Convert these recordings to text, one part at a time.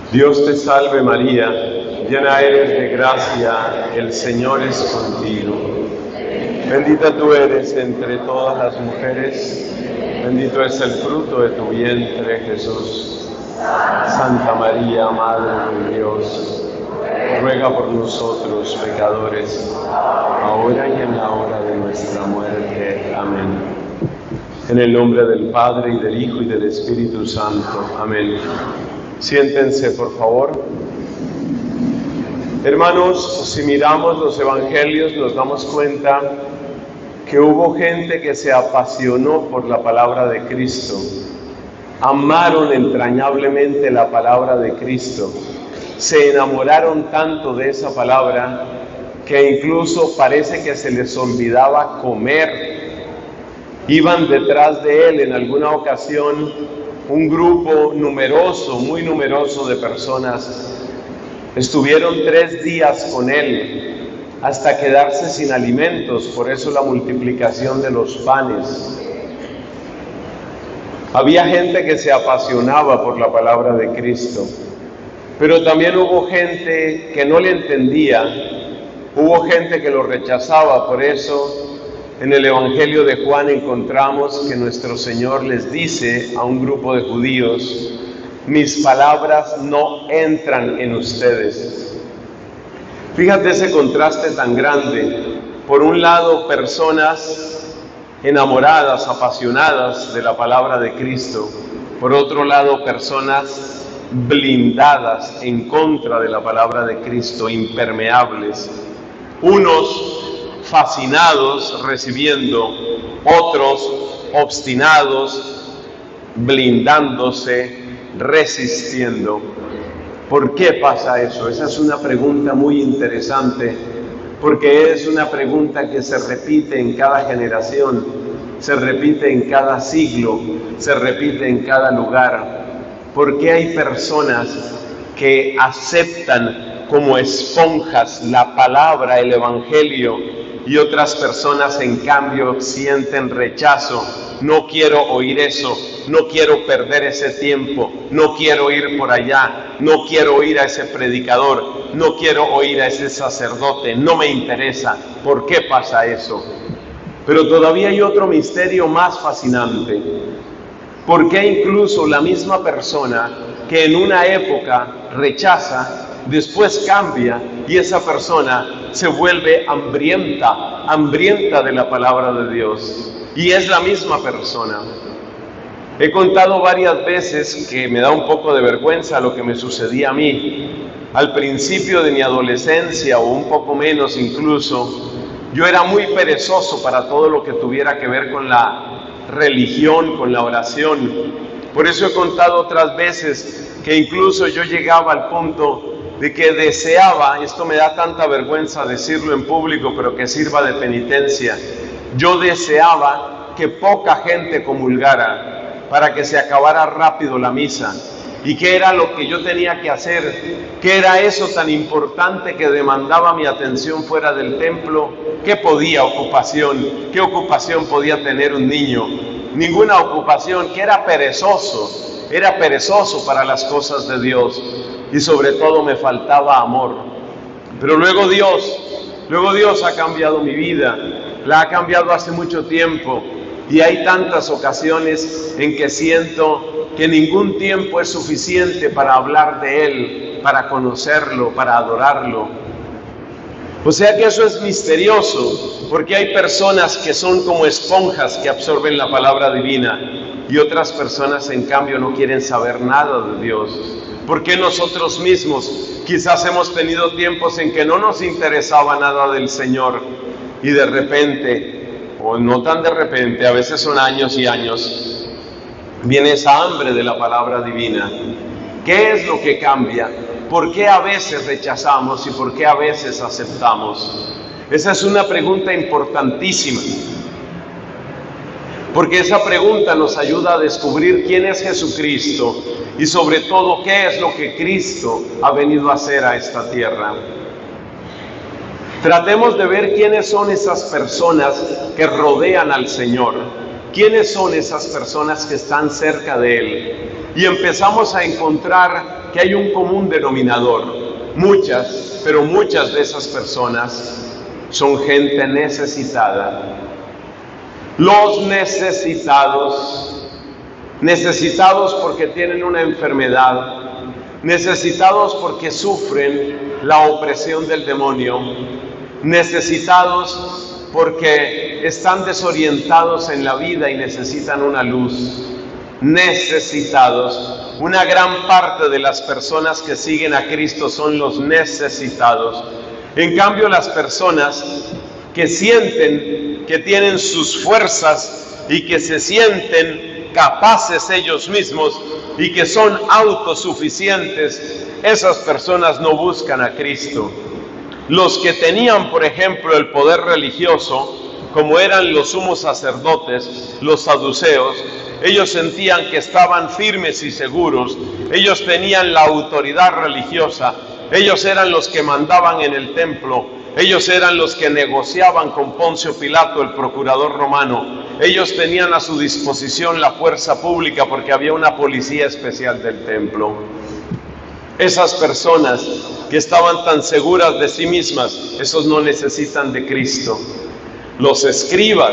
Dios te salve María, llena eres de gracia, el Señor es contigo. Bendita tú eres entre todas las mujeres, bendito es el fruto de tu vientre, Jesús. Santa María, Madre de Dios, ruega por nosotros pecadores, ahora y en la hora de nuestra muerte. Amén. En el nombre del Padre, y del Hijo, y del Espíritu Santo. Amén. Siéntense, por favor. Hermanos, si miramos los evangelios, nos damos cuenta que hubo gente que se apasionó por la palabra de Cristo. Amaron entrañablemente la palabra de Cristo. Se enamoraron tanto de esa palabra que incluso parece que se les olvidaba comer. Iban detrás de él en alguna ocasión. Un grupo numeroso, muy numeroso de personas estuvieron 3 días con él hasta quedarse sin alimentos, por eso la multiplicación de los panes. Había gente que se apasionaba por la palabra de Cristo, pero también hubo gente que no le entendía, hubo gente que lo rechazaba. Por eso en el Evangelio de Juan encontramos que nuestro Señor les dice a un grupo de judíos: mis palabras no entran en ustedes. Fíjate ese contraste tan grande. Por un lado, personas enamoradas, apasionadas de la palabra de Cristo. Por otro lado, personas blindadas en contra de la palabra de Cristo, impermeables. Unos fascinados recibiendo, otros obstinados, blindándose, resistiendo. ¿Por qué pasa eso? Esa es una pregunta muy interesante, porque es una pregunta que se repite en cada generación, se repite en cada siglo, se repite en cada lugar. ¿Por qué hay personas que aceptan como esponjas la palabra, el Evangelio, y otras personas en cambio sienten rechazo? No quiero oír eso, no quiero perder ese tiempo, no quiero ir por allá, no quiero oír a ese predicador, no quiero oír a ese sacerdote, no me interesa. ¿Por qué pasa eso? Pero todavía hay otro misterio más fascinante. ¿Por qué incluso la misma persona que en una época rechaza, después cambia y esa persona se vuelve hambrienta de la palabra de Dios? Y es la misma persona. He contado varias veces que me da un poco de vergüenza lo que me sucedía a mí. Al principio de mi adolescencia, o un poco menos incluso, yo era muy perezoso para todo lo que tuviera que ver con la religión, con la oración. Por eso he contado otras veces que incluso yo llegaba al punto de que deseaba, esto me da tanta vergüenza decirlo en público, pero que sirva de penitencia, yo deseaba que poca gente comulgara para que se acabara rápido la misa. ¿Y qué era lo que yo tenía que hacer? ¿Qué era eso tan importante que demandaba mi atención fuera del templo? ¿Qué ocupación podía tener un niño? Ninguna ocupación, que era perezoso para las cosas de Dios. Y sobre todo me faltaba amor. Pero luego Dios ha cambiado mi vida, la ha cambiado hace mucho tiempo, y hay tantas ocasiones en que siento que ningún tiempo es suficiente para hablar de Él, para conocerlo, para adorarlo. O sea que eso es misterioso, porque hay personas que son como esponjas que absorben la palabra divina, y otras personas en cambio no quieren saber nada de Dios. Porque nosotros mismos quizás hemos tenido tiempos en que no nos interesaba nada del Señor, y de repente, o no tan de repente, a veces son años y años, viene esa hambre de la palabra divina. ¿Qué es lo que cambia? ¿Por qué a veces rechazamos y por qué a veces aceptamos? Esa es una pregunta importantísima, porque esa pregunta nos ayuda a descubrir quién es Jesucristo y sobre todo qué es lo que Cristo ha venido a hacer a esta tierra. Tratemos de ver quiénes son esas personas que rodean al Señor, quiénes son esas personas que están cerca de Él. y empezamos a encontrar que hay un común denominador. Muchas, pero muchas de esas personas son gente necesitada. Los necesitados porque tienen una enfermedad, necesitados porque sufren la opresión del demonio, necesitados porque están desorientados en la vida y necesitan una luz, necesitados. Una gran parte de las personas que siguen a Cristo son los necesitados. En cambio, las personas que sienten que tienen sus fuerzas y que se sienten capaces ellos mismos y que son autosuficientes, esas personas no buscan a Cristo. Los que tenían, por ejemplo, el poder religioso, como eran los sumos sacerdotes, los saduceos, ellos sentían que estaban firmes y seguros, ellos tenían la autoridad religiosa, ellos eran los que mandaban en el templo, ellos eran los que negociaban con Poncio Pilato, el procurador romano, ellos tenían a su disposición la fuerza pública porque había una policía especial del templo. Esas personas que estaban tan seguras de sí mismas, esos no necesitan de Cristo. Los escribas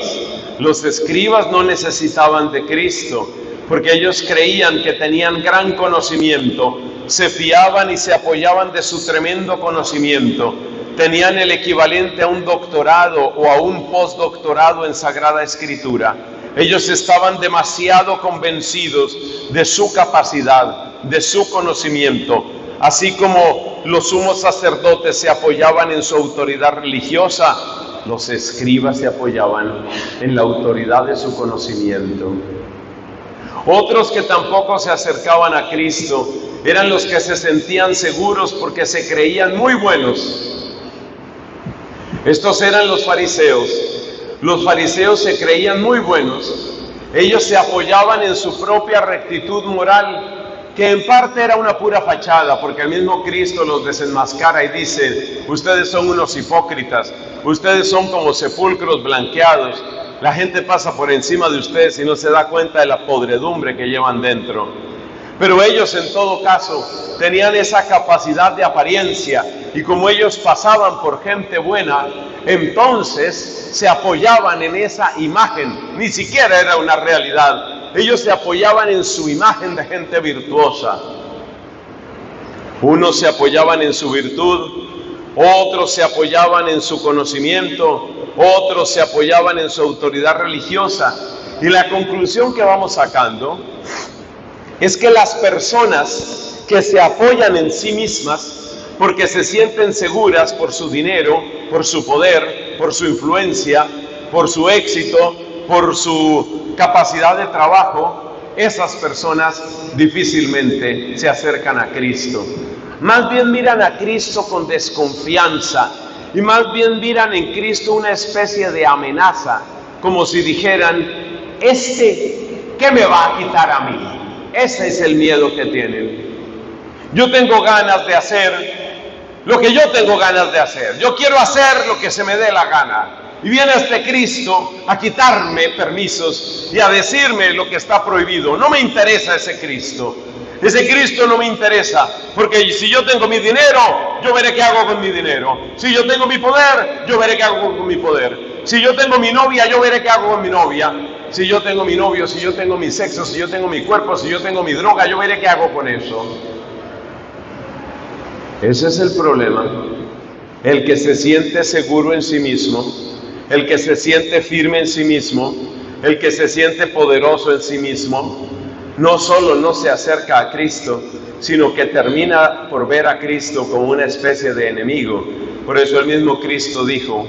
no necesitaban de Cristo, porque ellos creían que tenían gran conocimiento, se fiaban y se apoyaban de su tremendo conocimiento, tenían el equivalente a un doctorado o a un postdoctorado en Sagrada Escritura. Ellos estaban demasiado convencidos de su capacidad, de su conocimiento, así como los sumos sacerdotes se apoyaban en su autoridad religiosa, los escribas se apoyaban en la autoridad de su conocimiento. Otros que tampoco se acercaban a Cristo eran los que se sentían seguros porque se creían muy buenos. Estos eran los fariseos. Los fariseos se creían muy buenos. Ellos se apoyaban en su propia rectitud moral, que en parte era una pura fachada, porque el mismo Cristo los desenmascara y dice: ustedes son unos hipócritas, ustedes son como sepulcros blanqueados, la gente pasa por encima de ustedes y no se da cuenta de la podredumbre que llevan dentro. Pero ellos en todo caso tenían esa capacidad de apariencia, y como ellos pasaban por gente buena, entonces se apoyaban en esa imagen, ni siquiera era una realidad. Ellos se apoyaban en su imagen de gente virtuosa. Unos se apoyaban en su virtud, otros se apoyaban en su conocimiento, otros se apoyaban en su autoridad religiosa. Y la conclusión que vamos sacando es que las personas que se apoyan en sí mismas porque se sienten seguras por su dinero, por su poder, por su influencia, por su éxito, por su capacidad de trabajo, esas personas difícilmente se acercan a Cristo. Más bien miran a Cristo con desconfianza y más bien miran en Cristo una especie de amenaza, como si dijeran: ¿qué me va a quitar a mí? Ese es el miedo que tienen. Yo tengo ganas de hacer lo que yo tengo ganas de hacer. Yo quiero hacer lo que se me dé la gana. Y viene este Cristo a quitarme permisos y a decirme lo que está prohibido. No me interesa ese Cristo. Ese Cristo no me interesa, porque si yo tengo mi dinero, yo veré qué hago con mi dinero. Si yo tengo mi poder, yo veré qué hago con mi poder. Si yo tengo mi novia, yo veré qué hago con mi novia. Si yo tengo mi novio, si yo tengo mi sexo, si yo tengo mi cuerpo, si yo tengo mi droga, yo veré qué hago con eso. Ese es el problema. El que se siente seguro en sí mismo, el que se siente firme en sí mismo, el que se siente poderoso en sí mismo, no solo no se acerca a Cristo, sino que termina por ver a Cristo como una especie de enemigo. Por eso el mismo Cristo dijo: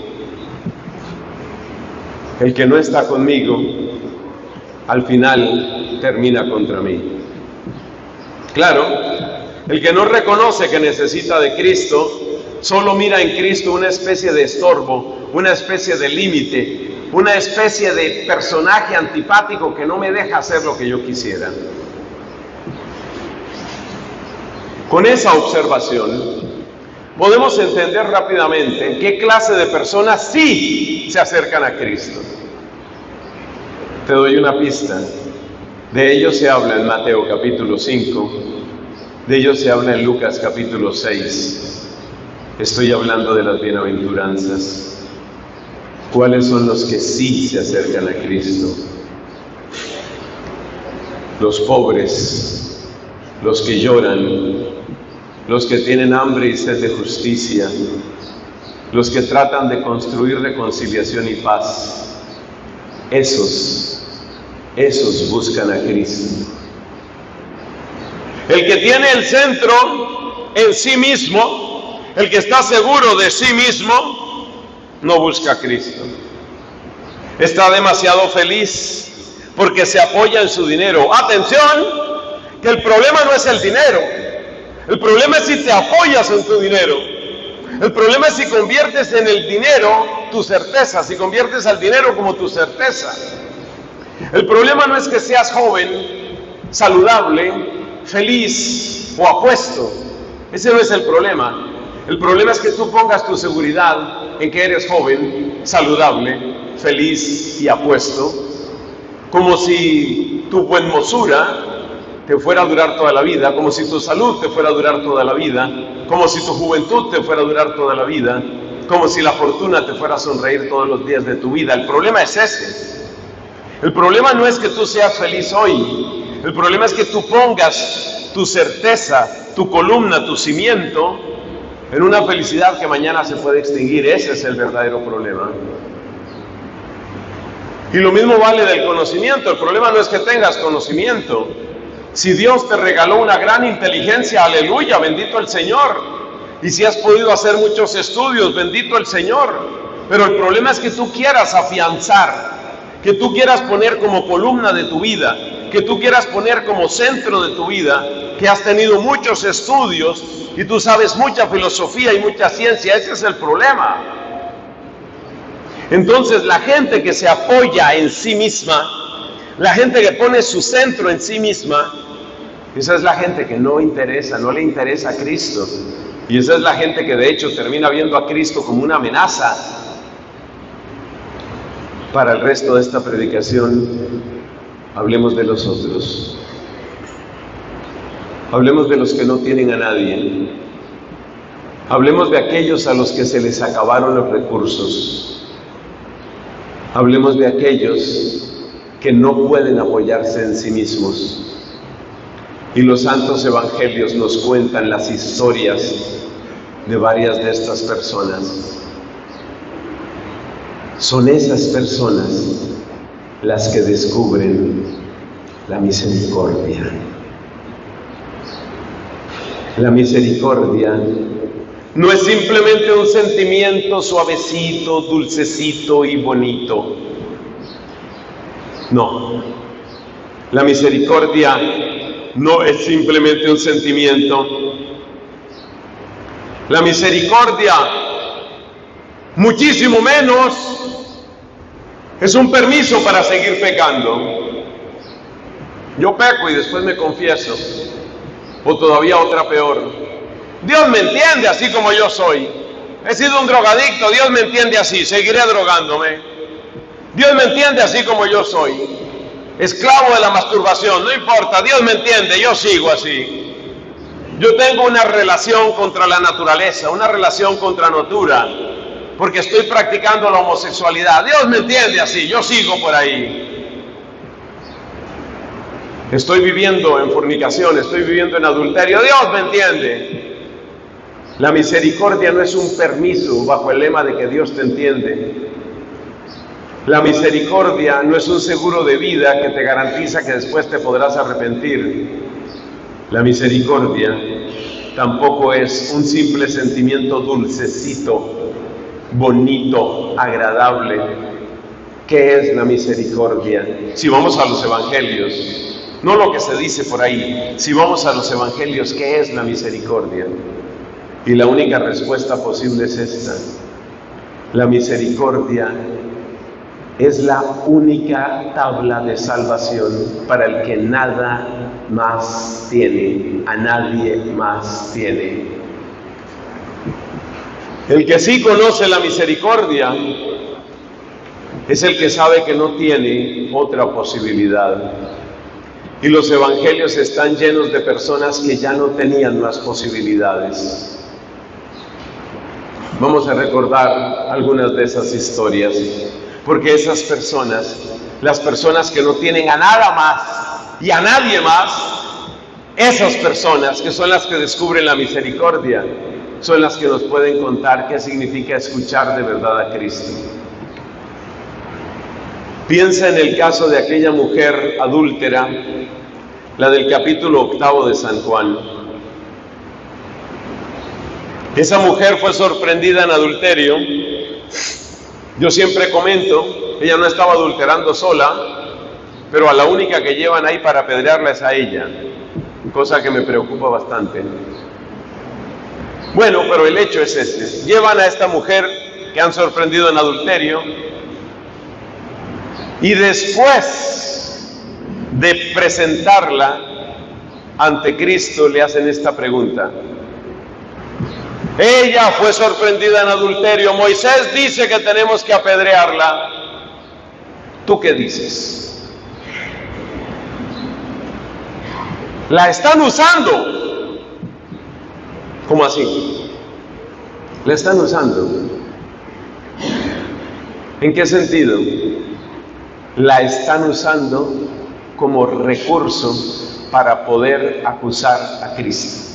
el que no está conmigo, al final termina contra mí. Claro, el que no reconoce que necesita de Cristo, solo mira en Cristo una especie de estorbo, una especie de límite, una especie de personaje antipático que no me deja hacer lo que yo quisiera. Con esa observación podemos entender rápidamente qué clase de personas sí se acercan a Cristo. Te doy una pista. De ello se habla en Mateo capítulo 5, de ello se habla en Lucas capítulo 6. Estoy hablando de las bienaventuranzas. ¿Cuáles son los que sí se acercan a Cristo? Los pobres, los que lloran, los que tienen hambre y sed de justicia, los que tratan de construir reconciliación y paz. Esos buscan a Cristo. El que tiene el centro en sí mismo, el que está seguro de sí mismo, no busca a Cristo. Está demasiado feliz porque se apoya en su dinero. Atención, que el problema no es el dinero. El problema es si te apoyas en tu dinero. El problema es si conviertes en el dinero tu certeza, si conviertes al dinero como tu certeza. El problema no es que seas joven, saludable, feliz o apuesto. Ese no es el problema. El problema es que tú pongas tu seguridad en que eres joven, saludable, feliz y apuesto, como si tu buenmosura te fuera a durar toda la vida, como si tu salud te fuera a durar toda la vida, como si tu juventud te fuera a durar toda la vida, como si la fortuna te fuera a sonreír todos los días de tu vida. El problema es ese. El problema no es que tú seas feliz hoy. El problema es que tú pongas tu certeza, tu columna, tu cimiento en una felicidad que mañana se puede extinguir. Ese es el verdadero problema. Y lo mismo vale del conocimiento. El problema no es que tengas conocimiento. Si Dios te regaló una gran inteligencia, aleluya, bendito el Señor. Y si has podido hacer muchos estudios, bendito el Señor. Pero el problema es que tú quieras afianzar, que tú quieras poner como columna de tu vida, que tú quieras poner como centro de tu vida, que has tenido muchos estudios y tú sabes mucha filosofía y mucha ciencia. Ese es el problema. Entonces la gente que se apoya en sí misma, la gente que pone su centro en sí misma, esa es la gente que no le interesa a Cristo. Y esa es la gente que de hecho termina viendo a Cristo como una amenaza. Para el resto de esta predicación, hablemos de los otros. Hablemos de los que no tienen a nadie. Hablemos de aquellos a los que se les acabaron los recursos. Hablemos de aquellos que no pueden apoyarse en sí mismos. Y los santos evangelios nos cuentan las historias de varias de estas personas. Son esas personas las que descubren la misericordia. La misericordia no es simplemente un sentimiento suavecito, dulcecito y bonito. No, la misericordia no es simplemente un sentimiento. La misericordia, muchísimo menos, es un permiso para seguir pecando. Yo peco y después me confieso, o todavía otra peor. Dios me entiende así como yo soy. He sido un drogadicto, Dios me entiende así, seguiré drogándome. Dios me entiende así como yo soy. Esclavo de la masturbación, no importa, Dios me entiende, yo sigo así. Yo tengo una relación contra la naturaleza, una relación contra natura, porque estoy practicando la homosexualidad. Dios me entiende así, yo sigo por ahí. Estoy viviendo en fornicación, estoy viviendo en adulterio, Dios me entiende. La misericordia no es un permiso bajo el lema de que Dios te entiende. La misericordia no es un seguro de vida que te garantiza que después te podrás arrepentir. La misericordia tampoco es un simple sentimiento dulcecito, bonito, agradable. ¿Qué es la misericordia? Si vamos a los evangelios, no lo que se dice por ahí, si vamos a los evangelios, ¿qué es la misericordia? Y la única respuesta posible es esta: la misericordia es la única tabla de salvación para el que nada más tiene, a nadie más tiene. El que sí conoce la misericordia es el que sabe que no tiene otra posibilidad. Y los evangelios están llenos de personas que ya no tenían más posibilidades. Vamos a recordar algunas de esas historias, porque esas personas, las personas que no tienen a nada más y a nadie más, esas personas que son las que descubren la misericordia, son las que nos pueden contar qué significa escuchar de verdad a Cristo. Piensa en el caso de aquella mujer adúltera, la del capítulo 8 de San Juan. Esa mujer fue sorprendida en adulterio. Yo siempre comento, ella no estaba adulterando sola, pero a la única que llevan ahí para apedrearla es a ella, cosa que me preocupa bastante. Bueno, pero el hecho es este. Llevan a esta mujer que han sorprendido en adulterio y después de presentarla ante Cristo le hacen esta pregunta. Ella fue sorprendida en adulterio. Moisés dice que tenemos que apedrearla. ¿Tú qué dices? La están usando. ¿Cómo así? La están usando. ¿En qué sentido? La están usando como recurso para poder acusar a Cristo.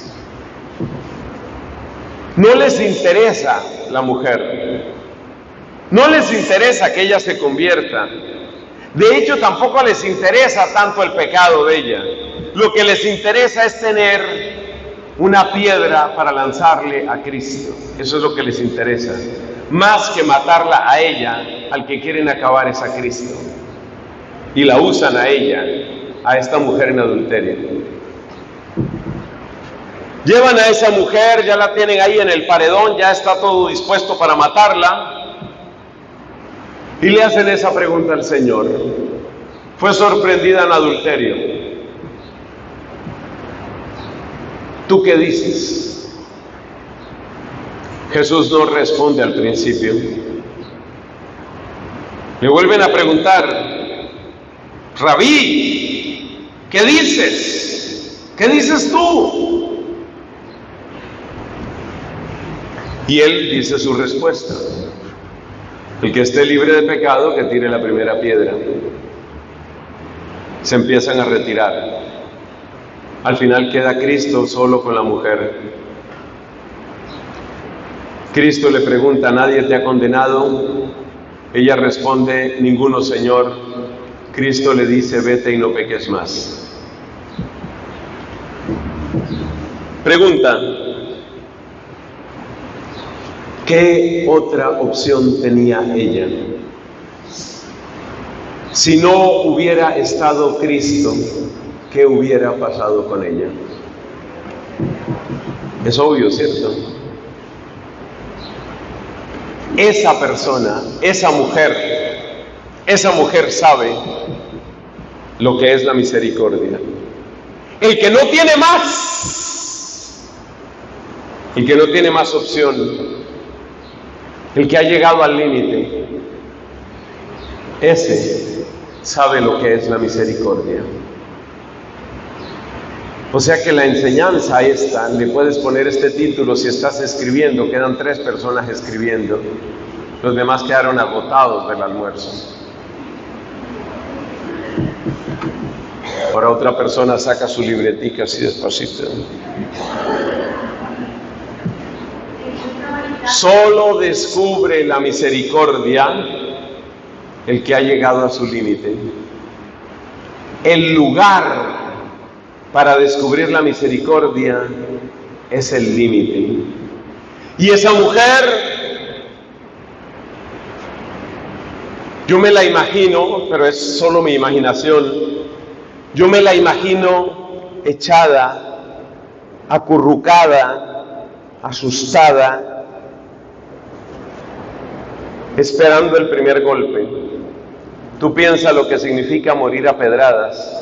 No les interesa la mujer. No les interesa que ella se convierta. De hecho, tampoco les interesa tanto el pecado de ella. Lo que les interesa es tener una piedra para lanzarle a Cristo. Eso es lo que les interesa. Más que matarla a ella, al que quieren acabar es a Cristo. Y la usan a ella, a esta mujer en adulterio. Llevan a esa mujer, ya la tienen ahí en el paredón, ya está todo dispuesto para matarla. Y le hacen esa pregunta al Señor. Fue sorprendida en adulterio. ¿Tú qué dices? Jesús no responde al principio. Le vuelven a preguntar, Rabí, ¿qué dices? ¿Qué dices tú? Y él dice su respuesta. El que esté libre de pecado, que tire la primera piedra. Se empiezan a retirar. Al final queda Cristo solo con la mujer. Cristo le pregunta, ¿nadie te ha condenado? Ella responde, ninguno, Señor. Cristo le dice, vete y no peques más. Pregunta, ¿qué otra opción tenía ella? Si no hubiera estado Cristo, ¿qué hubiera pasado con ella? Es obvio, ¿cierto? Esa persona, esa mujer sabe lo que es la misericordia. El que no tiene más, el que no tiene más opción, el que ha llegado al límite, ese sabe lo que es la misericordia. O sea que la enseñanza esta, le puedes poner este título si estás escribiendo, quedan 3 personas escribiendo, los demás quedaron agotados del almuerzo. Ahora otra persona saca su libretica así despacito. Solo descubre la misericordia el que ha llegado a su límite. El lugar para descubrir la misericordia es el límite. Y esa mujer, yo me la imagino, pero es solo mi imaginación, yo me la imagino echada, acurrucada, asustada, esperando el primer golpe. Tú piensas lo que significa morir a pedradas.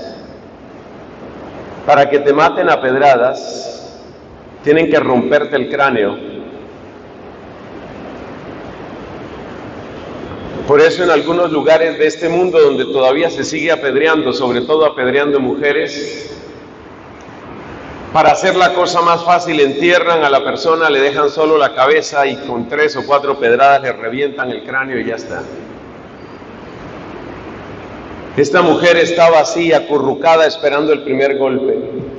Para que te maten a pedradas, tienen que romperte el cráneo. Por eso en algunos lugares de este mundo donde todavía se sigue apedreando, sobre todo apedreando mujeres, para hacer la cosa más fácil entierran a la persona, le dejan solo la cabeza y con 3 o 4 pedradas le revientan el cráneo y ya está. Esta mujer estaba así, acurrucada, esperando el primer golpe.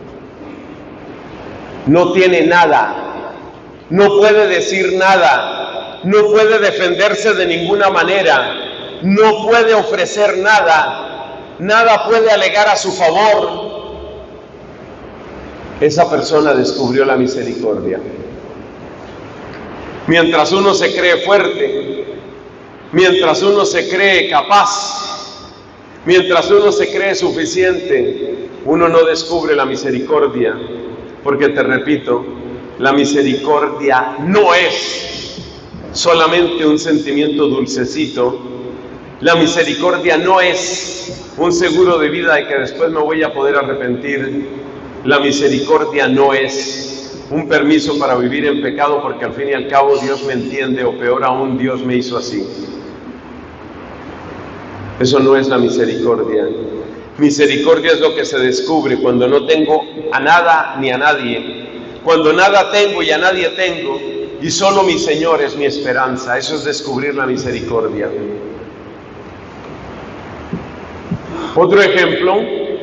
No tiene nada, no puede decir nada, no puede defenderse de ninguna manera, no puede ofrecer nada, nada puede alegar a su favor. Esa persona descubrió la misericordia. Mientras uno se cree fuerte, mientras uno se cree capaz, mientras uno se cree suficiente, uno no descubre la misericordia, porque te repito, la misericordia no es solamente un sentimiento dulcecito, la misericordia no es un seguro de vida de que después me voy a poder arrepentir, la misericordia no es un permiso para vivir en pecado porque al fin y al cabo Dios me entiende, o peor aún, Dios me hizo así. Eso no es la misericordia. Misericordia es lo que se descubre cuando no tengo a nada ni a nadie, cuando nada tengo y a nadie tengo, y solo mi Señor es mi esperanza. Eso es descubrir la misericordia. Otro ejemplo,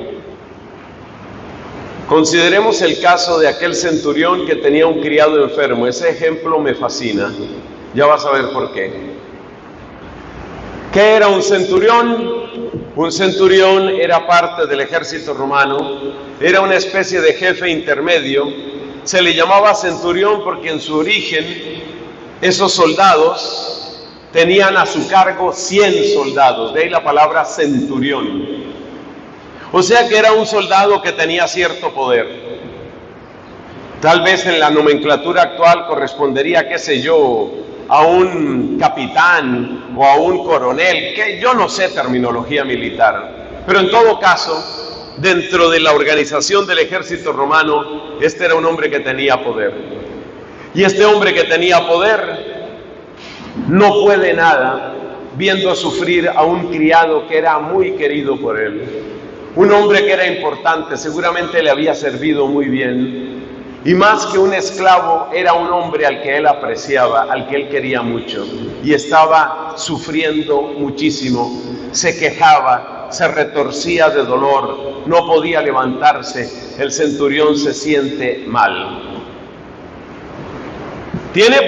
consideremos el caso de aquel centurión que tenía un criado enfermo. Ese ejemplo me fascina, ya vas a ver por qué. ¿Qué era un centurión? Un centurión era parte del ejército romano, era una especie de jefe intermedio. Se le llamaba centurión porque en su origen esos soldados tenían a su cargo 100 soldados, de ahí la palabra centurión. O sea que era un soldado que tenía cierto poder. Tal vez en la nomenclatura actual correspondería, qué sé yo, a un capitán o a un coronel, que yo no sé terminología militar, pero en todo caso, dentro de la organización del ejército romano, este era un hombre que tenía poder. Y este hombre que tenía poder no puede nada viendo sufrir a un criado que era muy querido por él, un hombre que era importante, seguramente le había servido muy bien. Y más que un esclavo, era un hombre al que él apreciaba, al que él quería mucho. Y estaba sufriendo muchísimo, se quejaba, se retorcía de dolor, no podía levantarse. El centurión se siente mal. Tiene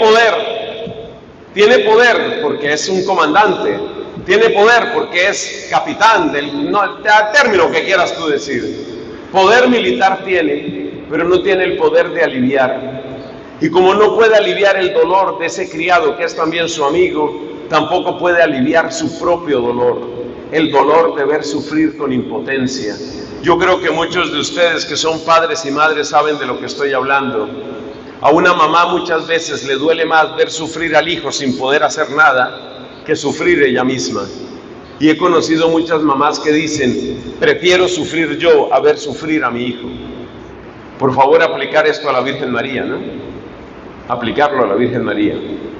poder porque es un comandante, tiene poder porque es capitán, del término que quieras tú decir. Poder militar tiene, pero no tiene el poder de aliviar. Y como no puede aliviar el dolor de ese criado que es también su amigo, tampoco puede aliviar su propio dolor, el dolor de ver sufrir con impotencia. Yo creo que muchos de ustedes que son padres y madres saben de lo que estoy hablando. A una mamá muchas veces le duele más ver sufrir al hijo sin poder hacer nada que sufrir ella misma. Y he conocido muchas mamás que dicen, prefiero sufrir yo a ver sufrir a mi hijo. Por favor, aplicar esto a la Virgen María, ¿no? Aplicarlo a la Virgen María.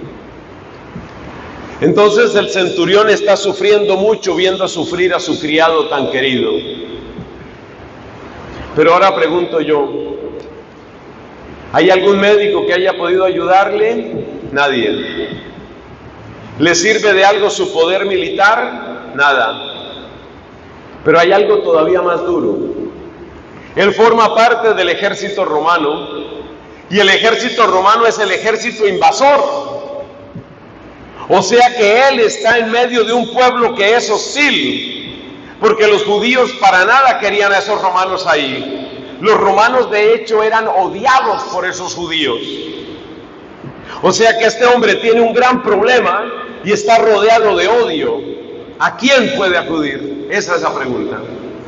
Entonces el centurión está sufriendo mucho viendo sufrir a su criado tan querido. Pero ahora pregunto yo, ¿hay algún médico que haya podido ayudarle? Nadie. ¿Le sirve de algo su poder militar? Nada. Pero hay algo todavía más duro. Él forma parte del ejército romano, y el ejército romano es el ejército invasor. O sea que él está en medio de un pueblo que es hostil, porque los judíos para nada querían a esos romanos ahí. Los romanos de hecho eran odiados por esos judíos. O sea que este hombre tiene un gran problema y está rodeado de odio. ¿A quién puede acudir? Esa es la pregunta.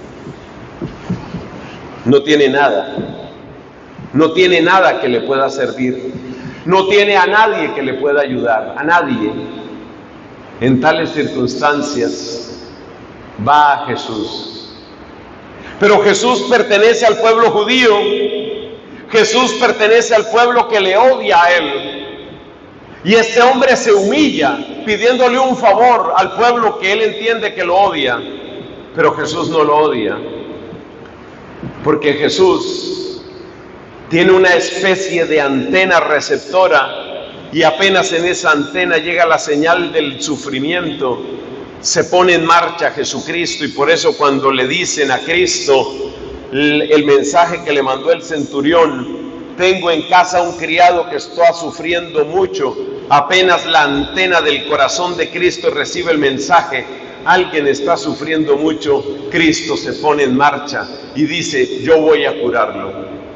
No tiene nada, no tiene nada que le pueda servir, no tiene a nadie que le pueda ayudar, a nadie. En tales circunstancias va a Jesús. Pero Jesús pertenece al pueblo judío, Jesús pertenece al pueblo que le odia a él. Y este hombre se humilla pidiéndole un favor al pueblo que él entiende que lo odia. Pero Jesús no lo odia, porque Jesús tiene una especie de antena receptora, y apenas en esa antena llega la señal del sufrimiento, se pone en marcha Jesucristo. Y por eso cuando le dicen a Cristo el mensaje que le mandó el centurión: tengo en casa un criado que está sufriendo mucho, apenas la antena del corazón de Cristo recibe el mensaje, alguien está sufriendo mucho, Cristo se pone en marcha y dice: yo voy a curarlo.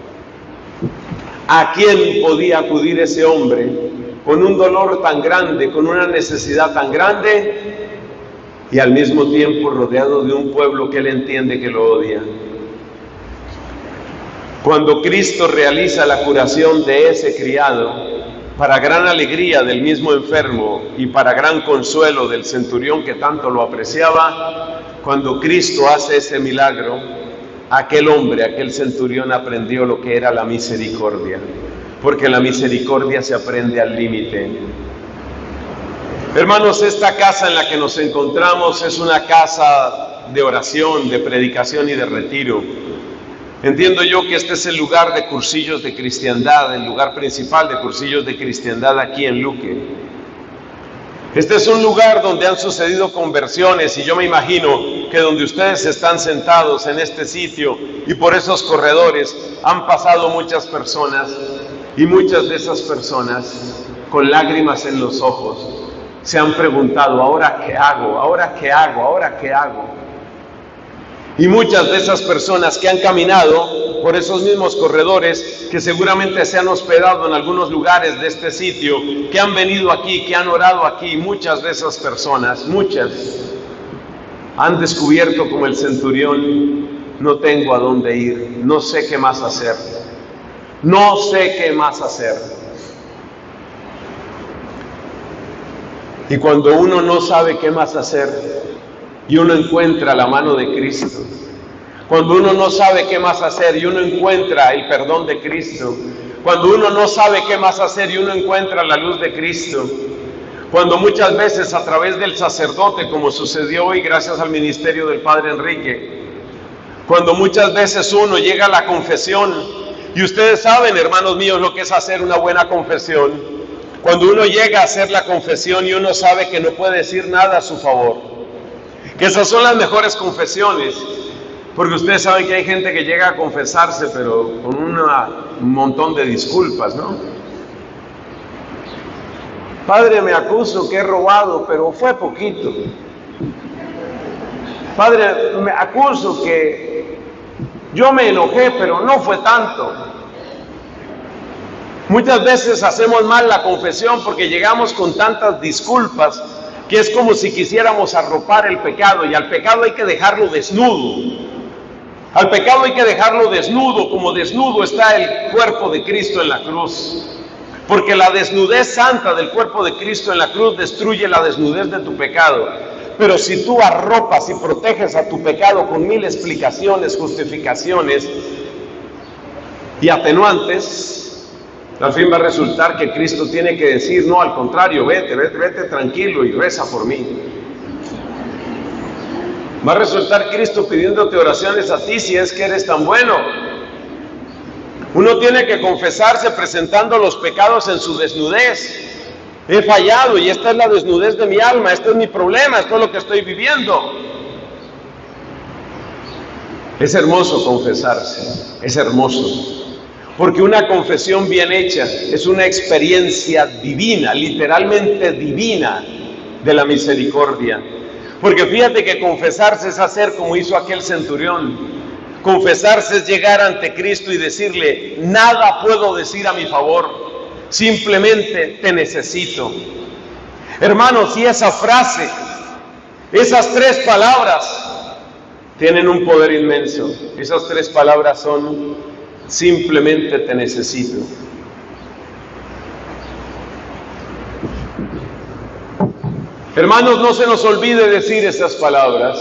¿A quién podía acudir ese hombre con un dolor tan grande, con una necesidad tan grande, y al mismo tiempo rodeado de un pueblo que él entiende que lo odia? Cuando Cristo realiza la curación de ese criado, para gran alegría del mismo enfermo y para gran consuelo del centurión que tanto lo apreciaba, cuando Cristo hace ese milagro, aquel hombre, aquel centurión aprendió lo que era la misericordia, porque la misericordia se aprende al límite. Hermanos, esta casa en la que nos encontramos es una casa de oración, de predicación y de retiro. Entiendo yo que este es el lugar de cursillos de cristiandad, el lugar principal de cursillos de cristiandad aquí en Luque. Este es un lugar donde han sucedido conversiones, y yo me imagino que donde ustedes están sentados en este sitio y por esos corredores han pasado muchas personas, y muchas de esas personas con lágrimas en los ojos se han preguntado: ¿ahora qué hago? ¿Ahora qué hago? ¿Ahora qué hago? Y muchas de esas personas que han caminado por esos mismos corredores, que seguramente se han hospedado en algunos lugares de este sitio, que han venido aquí, que han orado aquí, muchas de esas personas, muchas, han descubierto como el centurión: no tengo a dónde ir, no sé qué más hacer, no sé qué más hacer. Y cuando uno no sabe qué más hacer, y uno encuentra la mano de Cristo, cuando uno no sabe qué más hacer y uno encuentra el perdón de Cristo, cuando uno no sabe qué más hacer y uno encuentra la luz de Cristo, cuando muchas veces a través del sacerdote, como sucedió hoy gracias al ministerio del Padre Enrique, cuando muchas veces uno llega a la confesión, y ustedes saben, hermanos míos, lo que es hacer una buena confesión, cuando uno llega a hacer la confesión y uno sabe que no puede decir nada a su favor, que esas son las mejores confesiones, porque ustedes saben que hay gente que llega a confesarse pero con un montón de disculpas, ¿no? Padre, me acuso que he robado, pero fue poquito. Padre, me acuso que yo me enojé, pero no fue tanto. Muchas veces hacemos mal la confesión porque llegamos con tantas disculpas, que es como si quisiéramos arropar el pecado, y al pecado hay que dejarlo desnudo. Al pecado hay que dejarlo desnudo, como desnudo está el cuerpo de Cristo en la cruz. Porque la desnudez santa del cuerpo de Cristo en la cruz destruye la desnudez de tu pecado. Pero si tú arropas y proteges a tu pecado con mil explicaciones, justificaciones y atenuantes, al fin va a resultar que Cristo tiene que decir: no, al contrario, vete tranquilo y reza por mí. Va a resultar Cristo pidiéndote oraciones a ti si es que eres tan bueno. Uno tiene que confesarse presentando los pecados en su desnudez. He fallado y esta es la desnudez de mi alma, este es mi problema, esto es lo que estoy viviendo. Es hermoso confesarse, es hermoso. Porque una confesión bien hecha es una experiencia divina, literalmente divina, de la misericordia. Porque fíjate que confesarse es hacer como hizo aquel centurión. Confesarse es llegar ante Cristo y decirle: nada puedo decir a mi favor, simplemente te necesito. Hermanos, y esa frase, esas tres palabras, tienen un poder inmenso. Esas tres palabras son: simplemente te necesito. Hermanos, no se nos olvide decir estas palabras: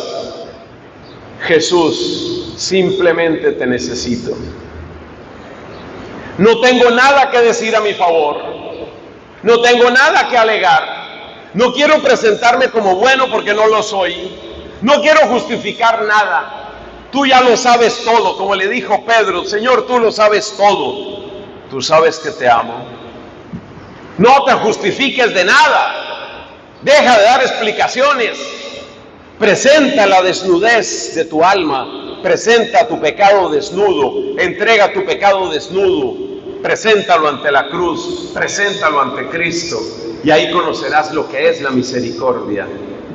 Jesús, simplemente te necesito. No tengo nada que decir a mi favor. No tengo nada que alegar. No quiero presentarme como bueno porque no lo soy. No quiero justificar nada. Tú ya lo sabes todo, como le dijo Pedro, Señor, tú lo sabes todo. Tú sabes que te amo. No te justifiques de nada. Deja de dar explicaciones. Presenta la desnudez de tu alma. Presenta tu pecado desnudo. Entrega tu pecado desnudo. Preséntalo ante la cruz. Preséntalo ante Cristo. Y ahí conocerás lo que es la misericordia.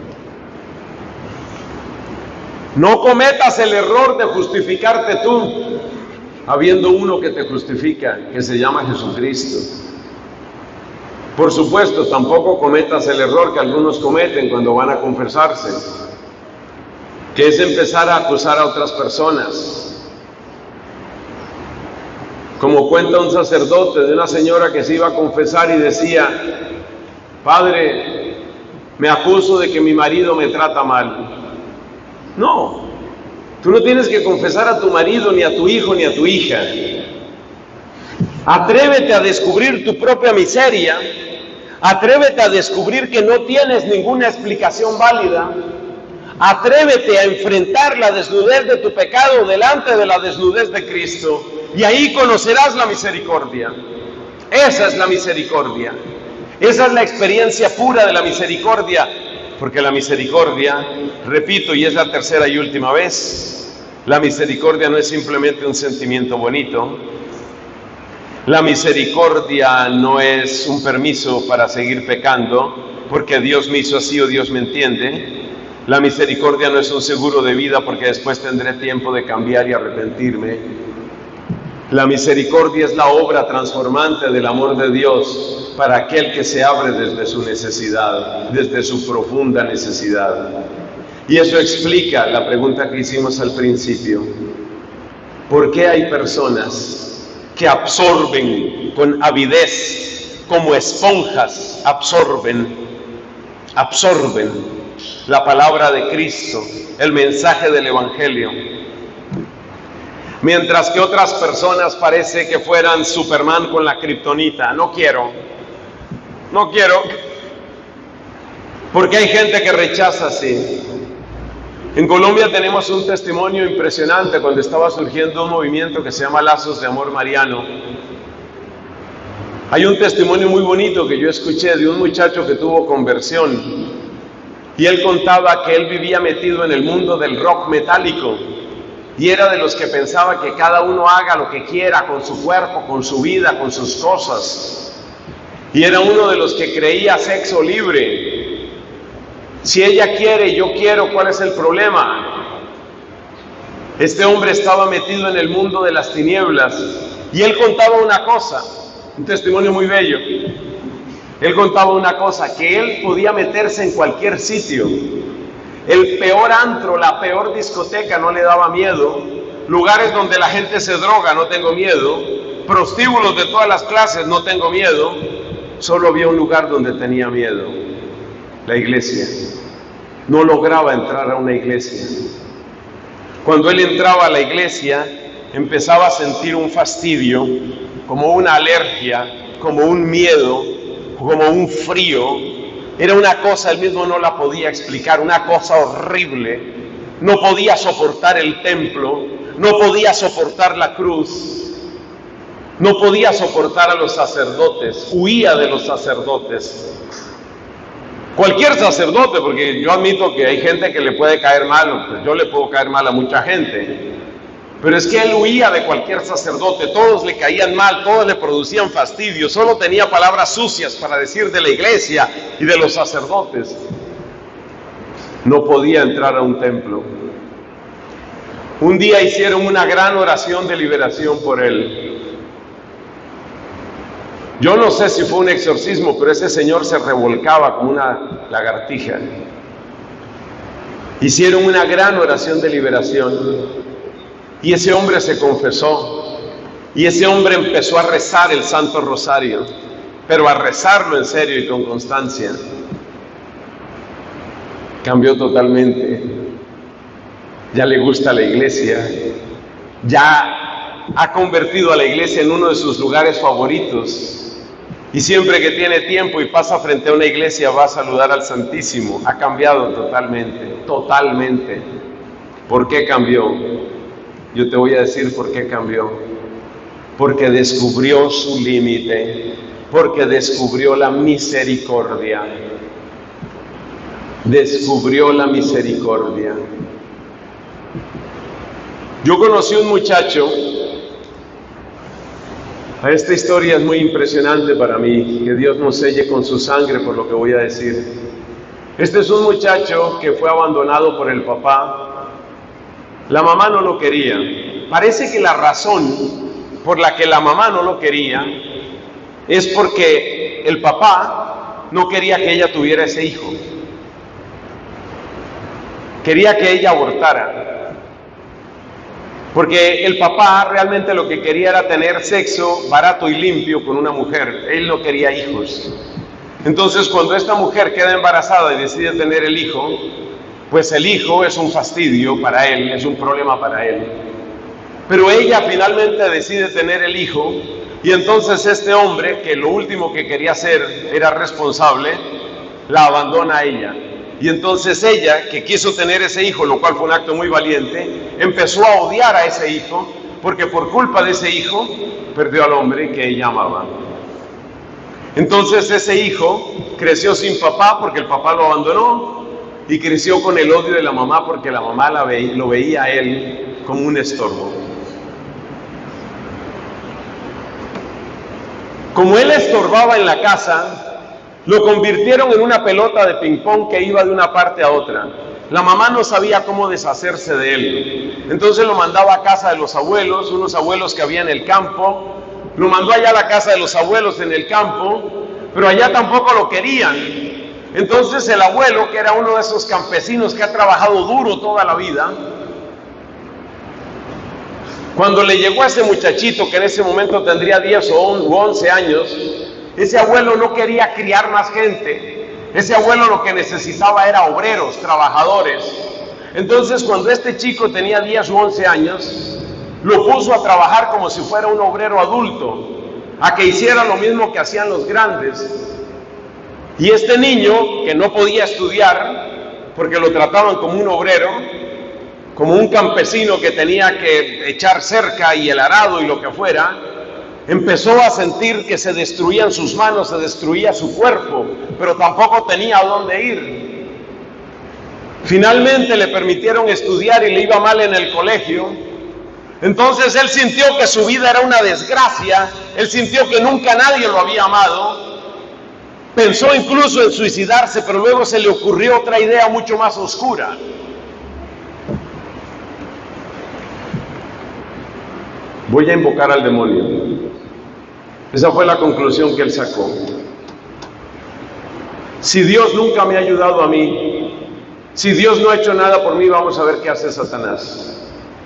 No cometas el error de justificarte tú, habiendo uno que te justifica, que se llama Jesucristo. Por supuesto, tampoco cometas el error que algunos cometen cuando van a confesarse, que es empezar a acusar a otras personas. Como cuenta un sacerdote de una señora que se iba a confesar y decía: Padre, me acuso de que mi marido me trata mal. No, tú no tienes que confesar a tu marido, ni a tu hijo, ni a tu hija. Atrévete a descubrir tu propia miseria. Atrévete a descubrir que no tienes ninguna explicación válida. Atrévete a enfrentar la desnudez de tu pecado delante de la desnudez de Cristo. Y ahí conocerás la misericordia. Esa es la misericordia. Esa es la experiencia pura de la misericordia. Porque la misericordia, repito, y es la tercera y última vez, la misericordia no es simplemente un sentimiento bonito. La misericordia no es un permiso para seguir pecando, porque Dios me hizo así o Dios me entiende. La misericordia no es un seguro de vida, porque después tendré tiempo de cambiar y arrepentirme. La misericordia es la obra transformante del amor de Dios para aquel que se abre desde su necesidad, desde su profunda necesidad. Y eso explica la pregunta que hicimos al principio. ¿Por qué hay personas que absorben con avidez, como esponjas, absorben la palabra de Cristo, el mensaje del Evangelio? Mientras que otras personas parece que fueran Superman con la kriptonita. No quiero, porque hay gente que rechaza así. En Colombia tenemos un testimonio impresionante cuando estaba surgiendo un movimiento que se llama Lazos de Amor Mariano. Hay un testimonio muy bonito que yo escuché de un muchacho que tuvo conversión, y él contaba que él vivía metido en el mundo del rock metálico. Y era de los que pensaba que cada uno haga lo que quiera con su cuerpo, con su vida, con sus cosas. Y era uno de los que creía sexo libre. Si ella quiere y yo quiero, ¿cuál es el problema? Este hombre estaba metido en el mundo de las tinieblas. Y él contaba una cosa, un testimonio muy bello. Él contaba una cosa, que él podía meterse en cualquier sitio. El peor antro, la peor discoteca no le daba miedo. Lugares donde la gente se droga, no tengo miedo. Prostíbulos de todas las clases, no tengo miedo. Solo había un lugar donde tenía miedo: la iglesia. No lograba entrar a una iglesia. Cuando él entraba a la iglesia, empezaba a sentir un fastidio, como una alergia, como un miedo, como un frío. Era una cosa, él mismo no la podía explicar, una cosa horrible. No podía soportar el templo, no podía soportar la cruz, no podía soportar a los sacerdotes, huía de los sacerdotes. Cualquier sacerdote, porque yo admito que hay gente que le puede caer mal, pues yo le puedo caer mal a mucha gente. Pero es que él huía de cualquier sacerdote, todos le caían mal, todos le producían fastidio, solo tenía palabras sucias para decir de la iglesia y de los sacerdotes. No podía entrar a un templo. Un día hicieron una gran oración de liberación por él. Yo no sé si fue un exorcismo, pero ese señor se revolcaba como una lagartija. Hicieron una gran oración de liberación. Y ese hombre se confesó, y ese hombre empezó a rezar el Santo Rosario, pero a rezarlo en serio y con constancia. Cambió totalmente. Ya le gusta la iglesia, ya ha convertido a la iglesia en uno de sus lugares favoritos. Y siempre que tiene tiempo y pasa frente a una iglesia va a saludar al Santísimo. Ha cambiado totalmente, totalmente. ¿Por qué cambió? Yo te voy a decir por qué cambió. Porque descubrió su límite, porque descubrió la misericordia. Descubrió la misericordia. Yo conocí un muchacho, esta historia es muy impresionante para mí, que Dios nos selle con su sangre por lo que voy a decir. Este es un muchacho que fue abandonado por el papá. La mamá no lo quería. Parece que la razón por la que la mamá no lo quería es porque el papá no quería que ella tuviera ese hijo. Quería que ella abortara. Porque el papá realmente lo que quería era tener sexo barato y limpio con una mujer. Él no quería hijos. Entonces, cuando esta mujer queda embarazada y decide tener el hijo, pues el hijo es un fastidio para él, es un problema para él. Pero ella finalmente decide tener el hijo, y entonces este hombre, que lo último que quería hacer era responsable, la abandona a ella. Y entonces ella, que quiso tener ese hijo, lo cual fue un acto muy valiente, empezó a odiar a ese hijo, porque por culpa de ese hijo, perdió al hombre que ella amaba. Entonces ese hijo creció sin papá, porque el papá lo abandonó, y creció con el odio de la mamá, porque la mamá lo veía a él como un estorbo. Como él estorbaba en la casa, lo convirtieron en una pelota de ping-pong que iba de una parte a otra. La mamá no sabía cómo deshacerse de él. Entonces lo mandaba a casa de los abuelos, unos abuelos que había en el campo. Lo mandó allá a la casa de los abuelos en el campo, pero allá tampoco lo querían. Entonces el abuelo, que era uno de esos campesinos que ha trabajado duro toda la vida, cuando le llegó a ese muchachito que en ese momento tendría 10 o 11 años, ese abuelo no quería criar más gente. Ese abuelo lo que necesitaba era obreros, trabajadores. Entonces, cuando este chico tenía 10 o 11 años, lo puso a trabajar como si fuera un obrero adulto, a que hiciera lo mismo que hacían los grandes. Y este niño, que no podía estudiar, porque lo trataban como un obrero, como un campesino que tenía que echar cerca y el arado y lo que fuera, empezó a sentir que se destruían sus manos, se destruía su cuerpo, pero tampoco tenía a dónde ir. Finalmente le permitieron estudiar y le iba mal en el colegio. Entonces él sintió que su vida era una desgracia, él sintió que nunca nadie lo había amado. Pensó incluso en suicidarse, pero luego se le ocurrió otra idea mucho más oscura. Voy a invocar al demonio. Esa fue la conclusión que él sacó. Si Dios nunca me ha ayudado a mí, si Dios no ha hecho nada por mí, vamos a ver qué hace Satanás.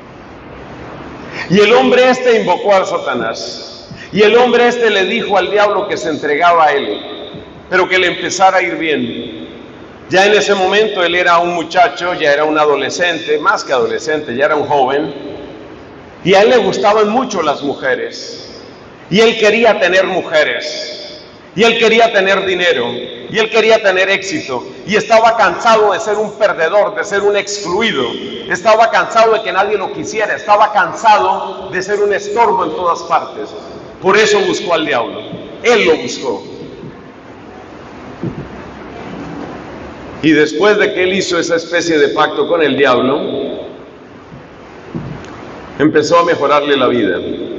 Y el hombre este invocó a Satanás. Y el hombre este le dijo al diablo que se entregaba a él, pero que le empezara a ir bien. Ya en ese momento él era un muchacho, ya era un adolescente, más que adolescente, ya era un joven. Y a él le gustaban mucho las mujeres. Y él quería tener mujeres. Y él quería tener dinero. Y él quería tener éxito. Y estaba cansado de ser un perdedor, de ser un excluido. Estaba cansado de que nadie lo quisiera. Estaba cansado de ser un estorbo en todas partes. Por eso buscó al diablo. Él lo buscó. Y después de que él hizo esa especie de pacto con el diablo, empezó a mejorarle la vida.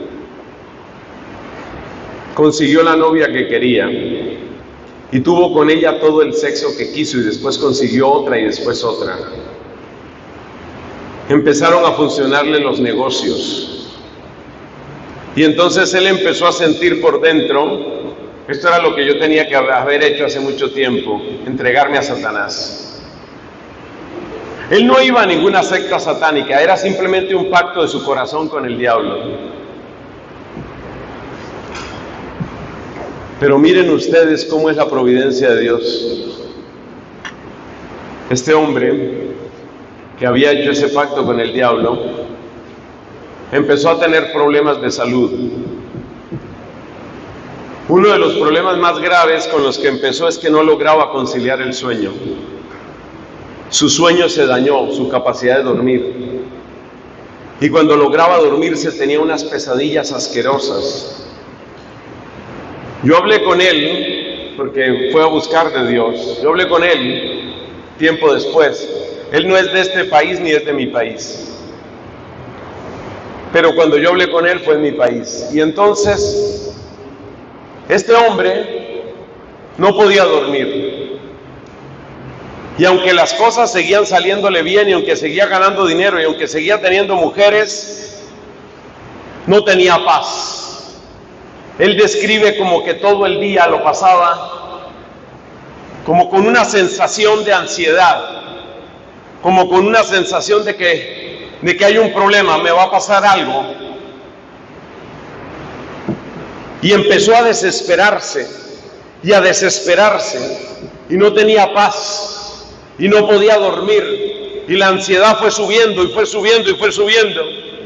Consiguió la novia que quería y tuvo con ella todo el sexo que quiso, y después consiguió otra y después otra. Empezaron a funcionarle los negocios y entonces él empezó a sentir por dentro: esto era lo que yo tenía que haber hecho hace mucho tiempo, entregarme a Satanás. Él no iba a ninguna secta satánica, era simplemente un pacto de su corazón con el diablo. Pero miren ustedes cómo es la providencia de Dios. Este hombre que había hecho ese pacto con el diablo empezó a tener problemas de salud. Uno de los problemas más graves con los que empezó es que no lograba conciliar el sueño. Su sueño se dañó, su capacidad de dormir. Y cuando lograba dormirse tenía unas pesadillas asquerosas. Yo hablé con él, porque fue a buscar de Dios. Yo hablé con él tiempo después. Él no es de este país ni es de mi país. Pero cuando yo hablé con él fue en mi país. Y entonces, este hombre no podía dormir. Y aunque las cosas seguían saliéndole bien, y aunque seguía ganando dinero, y aunque seguía teniendo mujeres, no tenía paz. Él describe como que todo el día lo pasaba como con una sensación de ansiedad, como con una sensación de que hay un problema, me va a pasar algo. Y empezó a desesperarse, y no tenía paz, y no podía dormir, y la ansiedad fue subiendo, y fue subiendo, y fue subiendo.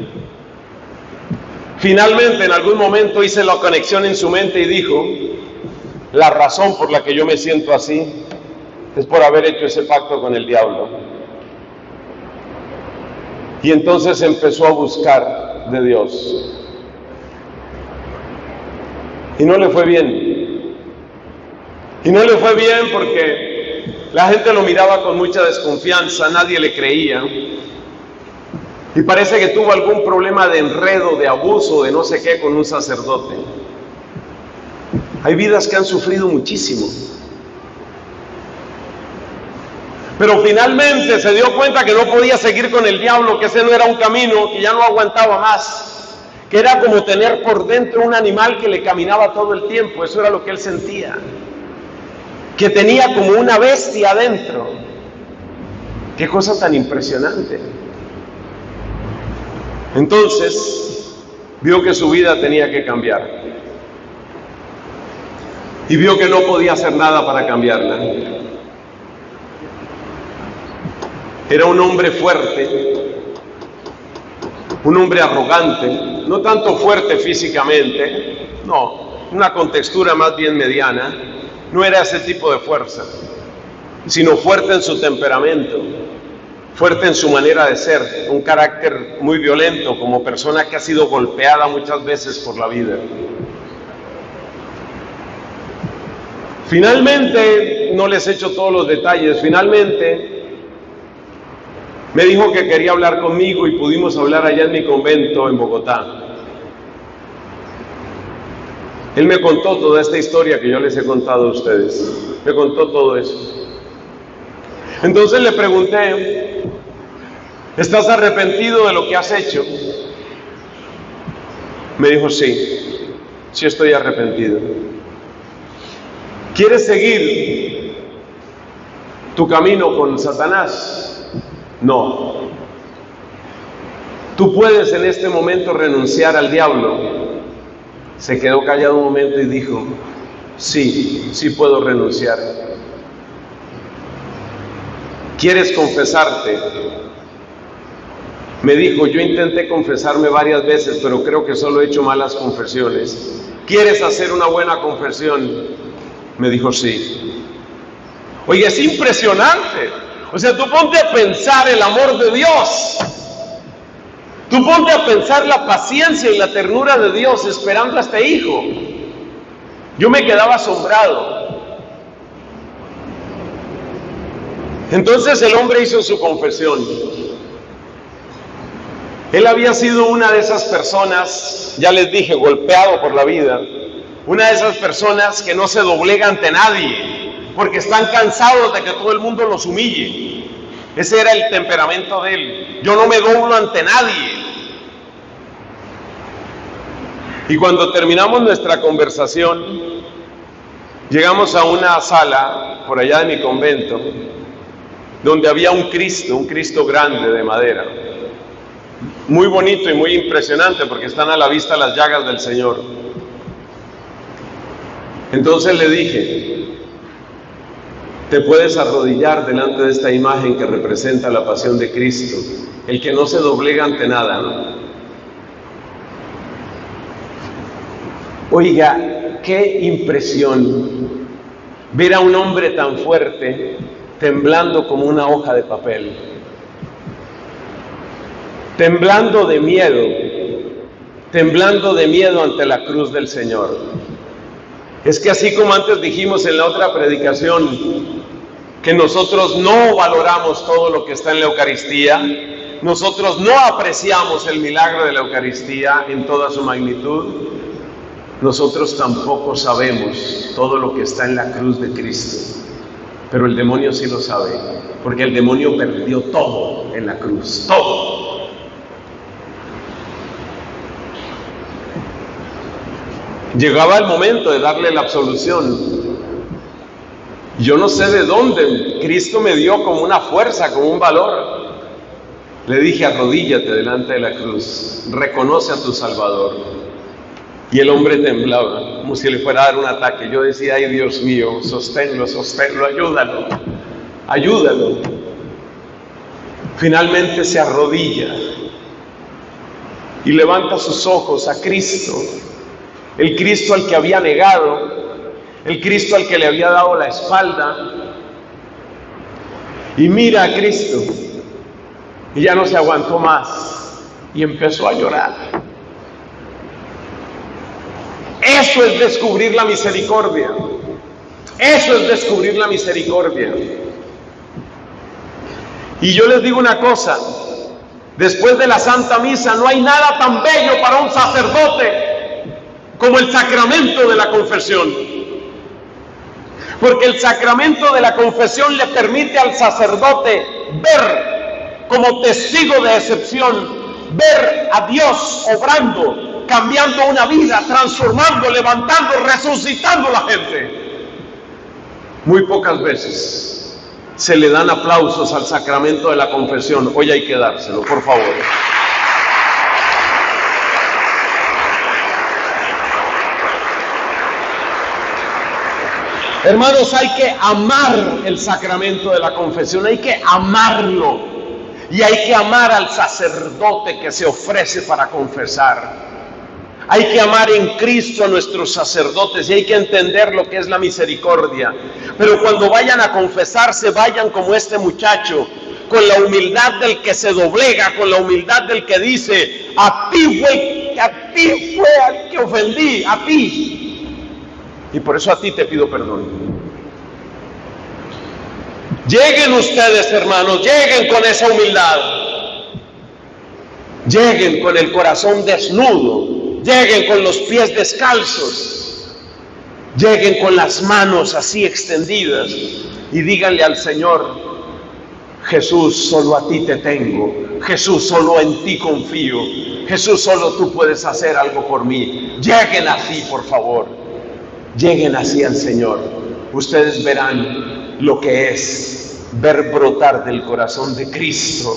Finalmente, en algún momento hice la conexión en su mente y dijo: la razón por la que yo me siento así es por haber hecho ese pacto con el diablo. Y entonces empezó a buscar de Dios. Y no le fue bien. Y no le fue bien porque la gente lo miraba con mucha desconfianza, nadie le creía. Y parece que tuvo algún problema de enredo, de abuso, de no sé qué con un sacerdote. Hay vidas que han sufrido muchísimo. Pero finalmente se dio cuenta que no podía seguir con el diablo, que ese no era un camino, que ya no aguantaba más, que era como tener por dentro un animal que le caminaba todo el tiempo. Eso era lo que él sentía, que tenía como una bestia adentro. Qué cosa tan impresionante. Entonces vio que su vida tenía que cambiar y vio que no podía hacer nada para cambiarla. Era un hombre fuerte, un hombre arrogante, no tanto fuerte físicamente, no, una contextura más bien mediana. No era ese tipo de fuerza, sino fuerte en su temperamento, fuerte en su manera de ser, un carácter muy violento, como persona que ha sido golpeada muchas veces por la vida. Finalmente, no les echo todos los detalles, finalmente me dijo que quería hablar conmigo y pudimos hablar allá en mi convento en Bogotá. Él me contó toda esta historia que yo les he contado a ustedes, me contó todo eso. Entonces le pregunté: ¿estás arrepentido de lo que has hecho? Me dijo: sí estoy arrepentido. ¿Quieres seguir tu camino con Satanás? No. Tú puedes en este momento renunciar al diablo. Se quedó callado un momento y dijo: sí puedo renunciar. ¿Quieres confesarte? Me dijo: yo intenté confesarme varias veces, pero creo que solo he hecho malas confesiones. ¿Quieres hacer una buena confesión? Me dijo: sí. Oye, es impresionante. O sea, tú ponte a pensar el amor de Dios. Tú ponte a pensar la paciencia y la ternura de Dios esperando a este hijo. Yo me quedaba asombrado. Entonces el hombre hizo su confesión. Él había sido una de esas personas, ya les dije, golpeado por la vida, una de esas personas que no se doblega ante nadie, porque están cansados de que todo el mundo los humille. Ese era el temperamento de él. Yo no me doblo ante nadie. Y cuando terminamos nuestra conversación, llegamos a una sala por allá de mi convento, donde había un Cristo grande de madera, muy bonito y muy impresionante, porque están a la vista las llagas del Señor. Entonces le dije: te puedes arrodillar delante de esta imagen que representa la pasión de Cristo, el que no se doblega ante nada, ¿no? Oiga, qué impresión ver a un hombre tan fuerte temblando como una hoja de papel, temblando de miedo ante la cruz del Señor. Es que así como antes dijimos en la otra predicación, que nosotros no valoramos todo lo que está en la Eucaristía, nosotros no apreciamos el milagro de la Eucaristía en toda su magnitud, nosotros tampoco sabemos todo lo que está en la cruz de Cristo, pero el demonio sí lo sabe, porque el demonio perdió todo en la cruz, todo. Llegaba el momento de darle la absolución. Yo no sé de dónde, Cristo me dio como una fuerza, como un valor. Le dije, arrodíllate delante de la cruz, reconoce a tu Salvador. Y el hombre temblaba, como si le fuera a dar un ataque. Yo decía, ay Dios mío, sosténlo, ayúdalo. Finalmente se arrodilla y levanta sus ojos a Cristo, el Cristo al que había negado, el Cristo al que le había dado la espalda, y mira a Cristo, y ya no se aguantó más, y empezó a llorar. Eso es descubrir la misericordia, eso es descubrir la misericordia. Y yo les digo una cosa, después de la Santa Misa no hay nada tan bello para un sacerdote como el sacramento de la confesión, porque el sacramento de la confesión le permite al sacerdote ver como testigo de excepción, ver a Dios obrando, cambiando una vida, transformando, levantando, resucitando a la gente. Muy pocas veces se le dan aplausos al sacramento de la confesión. Hoy hay que dárselo, por favor. Hermanos, hay que amar el sacramento de la confesión, hay que amarlo, y hay que amar al sacerdote que se ofrece para confesar. Hay que amar en Cristo a nuestros sacerdotes y hay que entender lo que es la misericordia. Pero cuando vayan a confesarse, vayan como este muchacho, con la humildad del que se doblega, con la humildad del que dice, a ti fue al que ofendí, a ti. Y por eso a ti te pido perdón. Lleguen ustedes, hermanos, lleguen con esa humildad. Lleguen con el corazón desnudo, lleguen con los pies descalzos, lleguen con las manos así extendidas y díganle al Señor, Jesús, solo a ti te tengo, Jesús, solo en ti confío, Jesús, solo tú puedes hacer algo por mí. Lleguen así, por favor, lleguen así al Señor. Ustedes verán lo que es ver brotar del corazón de Cristo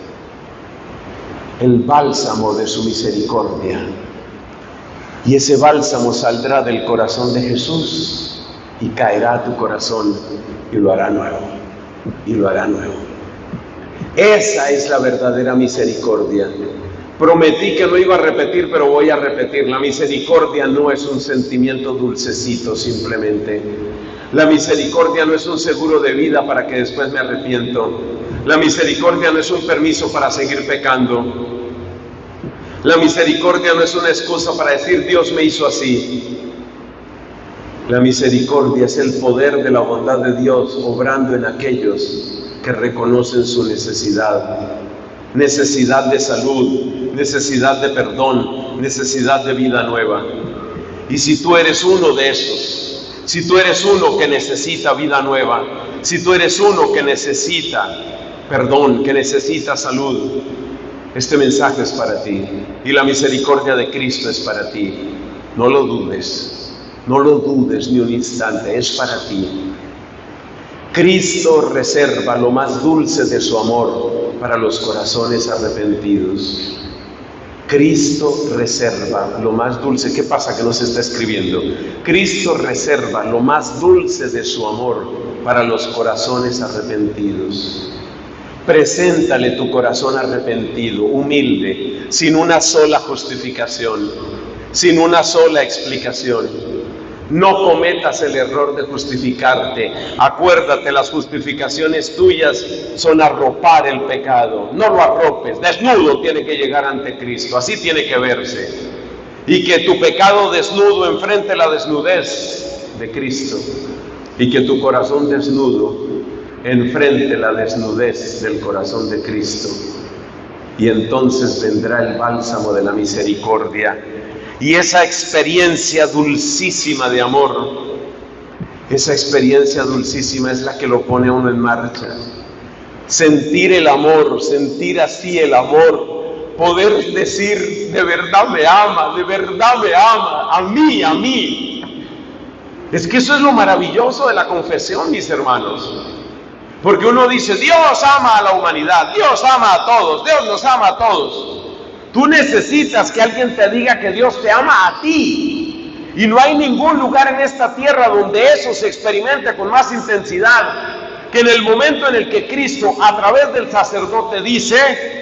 el bálsamo de su misericordia. Y ese bálsamo saldrá del corazón de Jesús y caerá a tu corazón y lo hará nuevo, y lo hará nuevo. Esa es la verdadera misericordia. Prometí que no iba a repetir, pero voy a repetir. La misericordia no es un sentimiento dulcecito simplemente. La misericordia no es un seguro de vida para que después me arrepiento. La misericordia no es un permiso para seguir pecando. La misericordia no es una excusa para decir Dios me hizo así. La misericordia es el poder de la bondad de Dios obrando en aquellos que reconocen su necesidad. Necesidad de salud, necesidad de perdón, necesidad de vida nueva. Y si tú eres uno de esos, si tú eres uno que necesita vida nueva, si tú eres uno que necesita perdón, que necesita salud, este mensaje es para ti y la misericordia de Cristo es para ti. No lo dudes, no lo dudes ni un instante, es para ti. Cristo reserva lo más dulce de su amor para los corazones arrepentidos. Cristo reserva lo más dulce. ¿Qué pasa que no se está escribiendo? Cristo reserva lo más dulce de su amor para los corazones arrepentidos. Preséntale tu corazón arrepentido, humilde, sin una sola justificación. sin una sola explicación. No cometas el error de justificarte. Acuérdate, las justificaciones tuyas son arropar el pecado. No lo arropes, desnudo tiene que llegar ante Cristo, así tiene que verse. Y que tu pecado desnudo enfrente la desnudez de Cristo. Y que tu corazón desnudo enfrente la desnudez del corazón de Cristo. Y entonces vendrá el bálsamo de la misericordia. Y esa experiencia dulcísima de amor, esa experiencia dulcísima es la que lo pone a uno en marcha. Sentir el amor, sentir así el amor, poder decir, de verdad me ama, a mí. Es que eso es lo maravilloso de la confesión, mis hermanos. Porque uno dice, Dios ama a la humanidad, Dios ama a todos, Dios nos ama a todos. Tú necesitas que alguien te diga que Dios te ama a ti. Y no hay ningún lugar en esta tierra donde eso se experimente con más intensidad que en el momento en el que Cristo, a través del sacerdote, dice,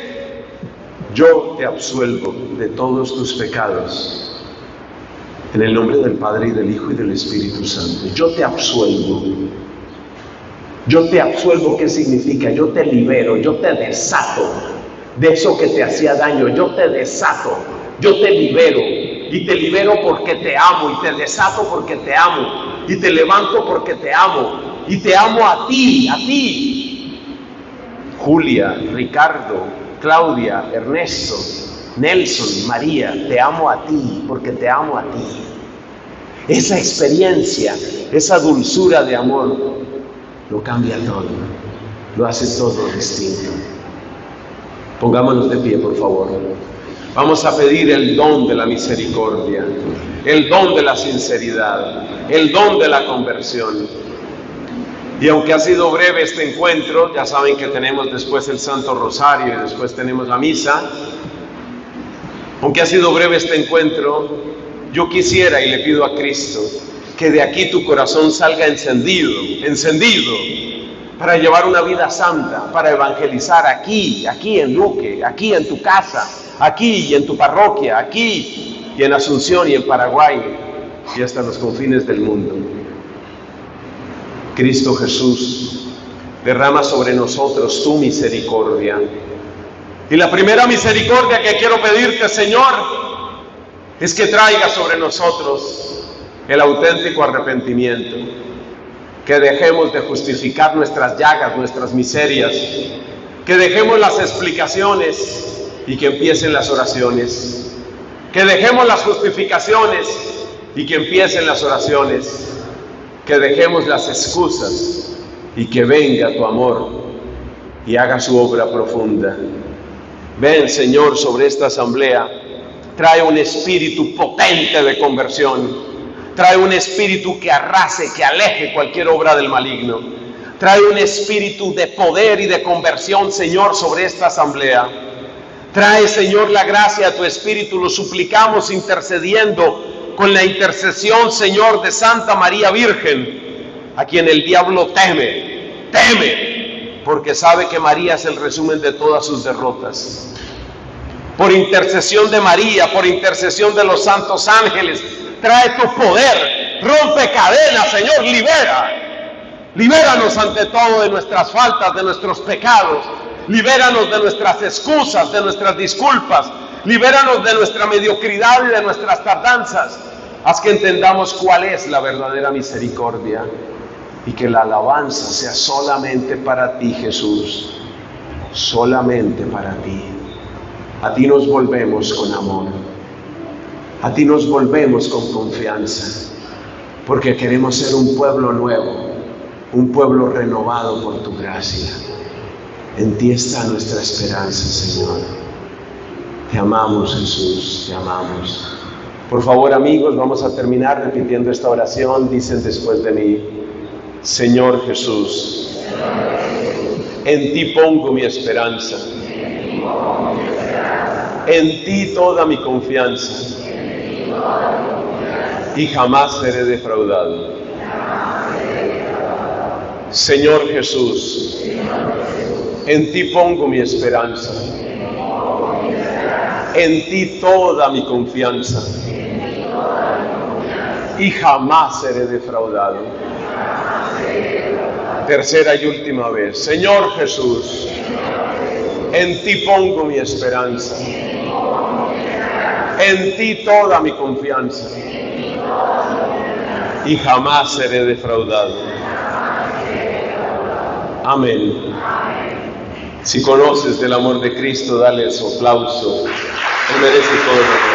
yo te absuelvo de todos tus pecados. En el nombre del Padre, y del Hijo, y del Espíritu Santo. Yo te absuelvo. Yo te absuelvo, ¿qué significa? Yo te libero, yo te desato de eso que te hacía daño. Yo te desato, yo te libero. Y te libero porque te amo, y te desato porque te amo, y te levanto porque te amo, y te amo a ti. Julia, Ricardo, Claudia, Ernesto, Nelson, María, te amo a ti porque te amo a ti. Esa experiencia, esa dulzura de amor, lo cambia todo, lo hace todo distinto. Pongámonos de pie, por favor. Vamos a pedir el don de la misericordia, el don de la sinceridad, el don de la conversión. Y aunque ha sido breve este encuentro, ya saben que tenemos después el Santo Rosario y después tenemos la misa. Aunque ha sido breve este encuentro, yo quisiera y le pido a Cristo que de aquí tu corazón salga encendido, para llevar una vida santa, para evangelizar aquí en Luque, aquí en tu casa, aquí y en tu parroquia, aquí y en Asunción y en Paraguay y hasta los confines del mundo. Cristo Jesús, derrama sobre nosotros tu misericordia. Y la primera misericordia que quiero pedirte, Señor, es que traiga sobre nosotros el auténtico arrepentimiento. Que dejemos de justificar nuestras llagas, nuestras miserias, que dejemos las explicaciones y que empiecen las oraciones, que dejemos las justificaciones y que empiecen las oraciones, que dejemos las excusas y que venga tu amor y haga su obra profunda. Ven, Señor, sobre esta asamblea, trae un espíritu potente de conversión. Trae un espíritu que arrase, que aleje cualquier obra del maligno. Trae un espíritu de poder y de conversión, Señor, sobre esta asamblea. Trae, Señor, la gracia de tu espíritu. Lo suplicamos intercediendo con la intercesión, Señor, de Santa María Virgen, a quien el diablo teme, porque sabe que María es el resumen de todas sus derrotas. Por intercesión de María, por intercesión de los santos ángeles, trae tu poder, rompe cadenas, Señor, libéranos ante todo de nuestras faltas, de nuestros pecados, libéranos de nuestras excusas, de nuestras disculpas, libéranos de nuestra mediocridad y de nuestras tardanzas. Haz que entendamos cuál es la verdadera misericordia y que la alabanza sea solamente para ti, Jesús, solamente para ti. A ti nos volvemos con amor. A ti nos volvemos con confianza, porque queremos ser un pueblo nuevo, un pueblo renovado por tu gracia. En ti está nuestra esperanza, Señor. Te amamos, Jesús, te amamos. Por favor, amigos, vamos a terminar repitiendo esta oración. Dicen después de mí: Señor Jesús, en ti pongo mi esperanza, en ti toda mi confianza, y jamás seré defraudado. Señor Jesús, en ti pongo mi esperanza, en ti toda mi confianza, y jamás seré defraudado. Tercera y última vez. Señor Jesús, en ti pongo mi esperanza, en ti toda mi confianza, y jamás seré defraudado. Amén. Si conoces del amor de Cristo, dale su aplauso. Él merece todo el honor.